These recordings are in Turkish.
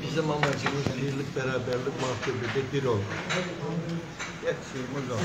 Bizim amacımız birlik, beraberlik, mahkemede bir olmak. Hep şeyimiz o.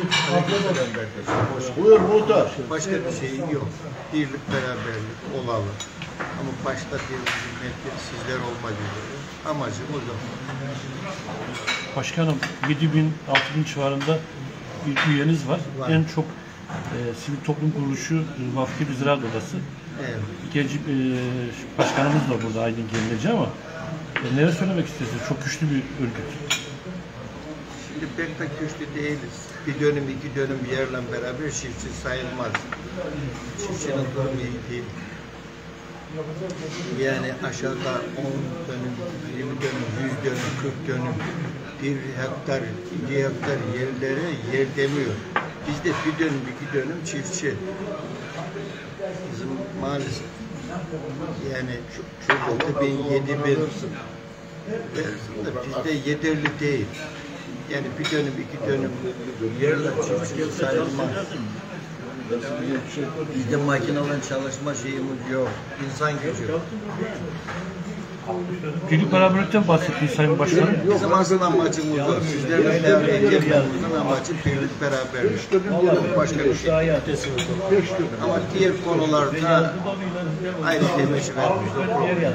Buyur muhtar. Başka bir şey yok. Birlik, beraberlik olalım. Ama başta bir hizmetleri sizler olmak üzere. Amacımız o. Başkanım 7.000-6.000 civarında bir üyeniz var. En çok sivil toplum kuruluşu Vaftibi Ziraat Odası. Evet. İkinci başkanımız da burada Aydın Gemleci ama neler söylemek istiyorsunuz? Çok güçlü bir örgüt. Şimdi pek de güçlü değiliz. Bir dönüm, iki dönüm bir yerle beraber çiftçi sayılmaz. Çiftçinin durumu iyi değil. Yani aşağıda 10 dönüm, 20 dönüm, 100 dönüm, 40 dönüm, 1 hektar, 2 hektar yerlere yer demiyor. Bizde bir dönüm, iki dönüm çiftçi. Bizim maalesef yani şurada 7.000 versin de bizde yeterli değil. Yani bir dönüm, iki dönüm yerle çiftçi sayılmaz. Bizde makinalı çalışma şeyimiz yok. İnsan gücü. Birlik beraberlikten bahsettiniz Sayın Başkanım. Bizim asıl amacımız o. Sizlerle devreye girmemizin amacı birlik beraberlik. Başka bir şey. Ama diğer konularda ayrı demiş vermişler.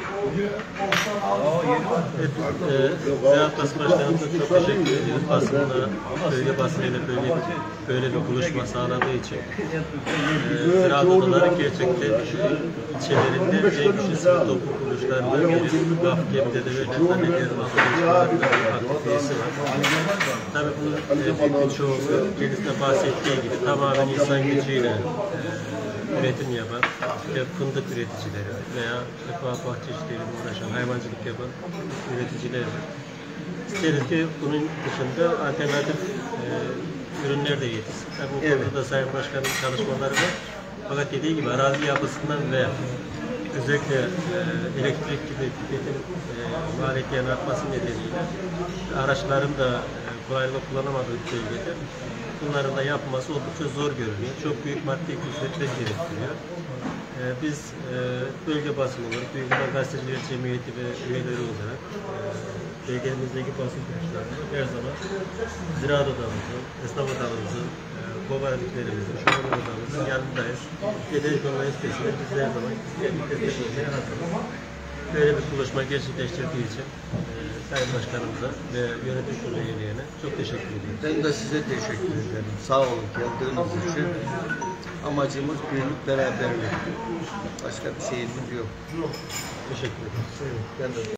Ziraat Basın Başkanımıza çok teşekkür ediyoruz. Aslında bölge basınıyla böyle bir buluşma sağladığı için ziraat odaları gerçekten ilçelerinde en güçlü sivil toplum kuruluşlarından biri. Vaftibi'de de böyle zannediyorum aktivitesi var. Tabii bunun büyük bir çoğu kendisine bahsettiği gibi tamamen insan gücüyle üretim yapan fındık üreticileri veya bahçe işleriyle uğraşan, hayvancılık yapan üreticiler var. İsteriz ki bunun dışında alternatif ürünler de yetişsin. Tabii bu konuda da Sayın Başkan'ın çalışmaları var. Fakat dediği gibi arazi yapısından ve özellikle elektrik gibi tüketim maliyetlerinin artması nedeniyle araçların da kolaylıkla kullanamadığı bölgede bunların da yapılması oldukça zor görünüyor. Çok büyük maddi külfetler gerektiriyor. Biz bölge basını olarak, Büyükşehir Gazeteciler Cemiyeti ve üyeleri olarak bölgemizdeki basın kuruluşlarında her zaman ziraat odamızın, esnaf odamızın, kooperatiflerimizin, şoför odamızın yanındayız. Yedelik olmayı istesinler. Biz her zaman destek olmaya hazırız. Böyle bir buluşma gerçekleştirdiği için Sayın Başkanımıza ve yönetim kurulu üyelerine çok teşekkür ediyorum. Ben de size teşekkür ederim. Sağ olun geldiğiniz için. Amacımız birlik, beraberlik. Başka bir şeyimiz yok. Teşekkür ederim. Ben de